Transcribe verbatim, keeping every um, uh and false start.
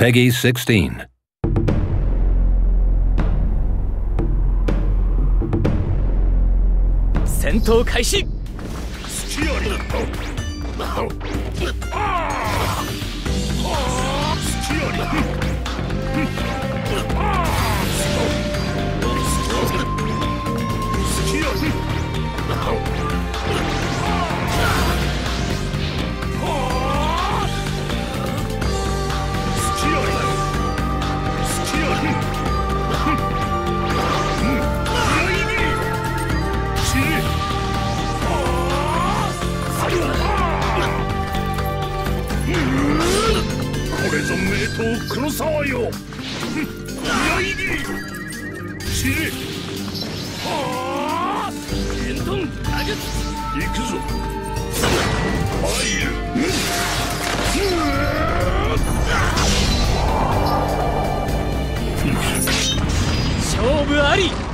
Peggy sixteen. 戦闘開始。 隙あり。隙あり。これぞ名刀黒沢よ。矢入り散れ。はあ伝統投げ行くぞ。入る。 勝負あり。